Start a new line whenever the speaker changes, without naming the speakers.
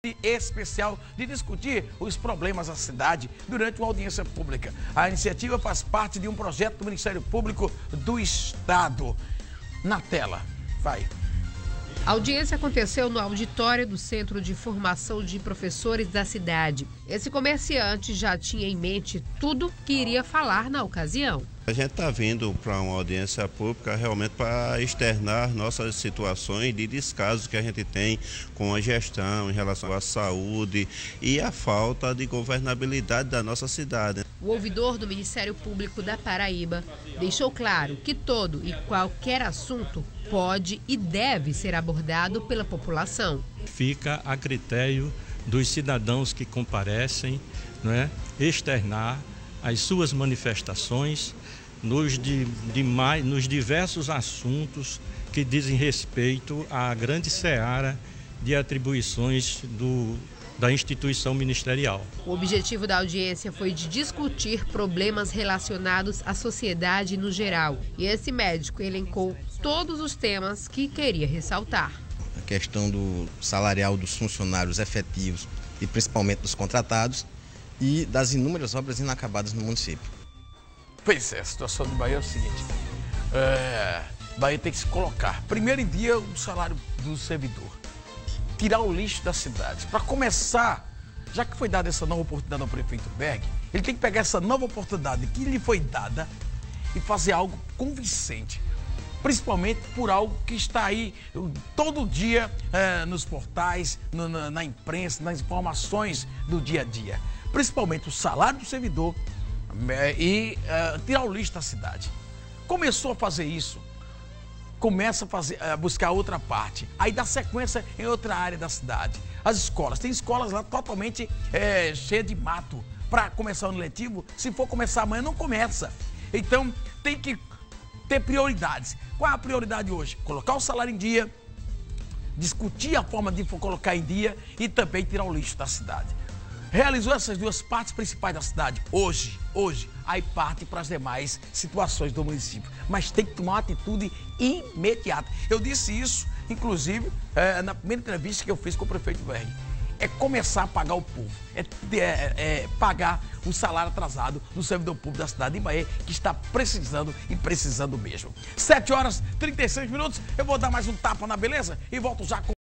especial de discutir os problemas da cidade durante uma audiência pública. A iniciativa faz parte de um projeto do Ministério Público do Estado. Na tela, vai.
A audiência aconteceu no auditório do Centro de Formação de Professores da cidade. Esse comerciante já tinha em mente tudo que iria falar na ocasião.
A gente está vindo para uma audiência pública realmente para externar nossas situações de descaso que a gente tem com a gestão em relação à saúde e a falta de governabilidade da nossa cidade.
O ouvidor do Ministério Público da Paraíba deixou claro que todo e qualquer assunto pode e deve ser abordado pela população.
Fica a critério dos cidadãos que comparecem, externar as suas manifestações nos diversos assuntos que dizem respeito à grande seara de atribuições da instituição ministerial.
O objetivo da audiência foi de discutir problemas relacionados à sociedade no geral. E esse médico elencou todos os temas que queria ressaltar.
A questão do salarial dos funcionários efetivos e principalmente dos contratados e das inúmeras obras inacabadas no município.
Pois é, a situação do Bahia é o seguinte, Bahia tem que se colocar, primeiro em dia, o salário do servidor, tirar o lixo da cidade. Para começar, já que foi dada essa nova oportunidade ao prefeito Berg, ele tem que pegar essa nova oportunidade que lhe foi dada e fazer algo convincente. Principalmente por algo que está aí todo dia nos portais, na imprensa, nas informações do dia a dia. Principalmente o salário do servidor e tirar o lixo da cidade. Começou a fazer isso, começa a buscar outra parte, aí dá sequência em outra área da cidade. As escolas, tem escolas lá totalmente cheias de mato. Para começar o ano letivo, se for começar amanhã, não começa. Então tem que ter prioridades. Qual é a prioridade hoje? Colocar o salário em dia, discutir a forma de colocar em dia e também tirar o lixo da cidade. Realizou essas duas partes principais da cidade. Hoje, aí parte para as demais situações do município. Mas tem que tomar uma atitude imediata. Eu disse isso, inclusive, na primeira entrevista que eu fiz com o prefeito Berg. É começar a pagar o povo, pagar o salário atrasado do servidor público da cidade de Bahia, que está precisando e precisando mesmo. 7h36, eu vou dar mais um tapa na beleza e volto já com